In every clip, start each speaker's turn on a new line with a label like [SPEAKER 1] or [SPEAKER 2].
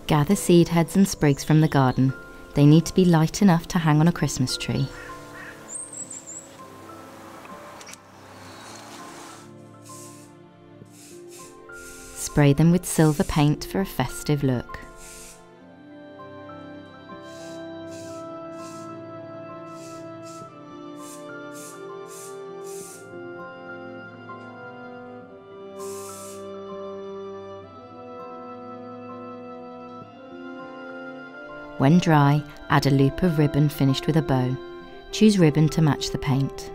[SPEAKER 1] Gather seed heads and sprigs from the garden. They need to be light enough to hang on a Christmas tree. Spray them with silver paint for a festive look. When dry, add a loop of ribbon finished with a bow. Choose ribbon to match the paint.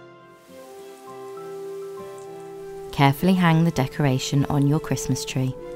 [SPEAKER 1] Carefully hang the decoration on your Christmas tree.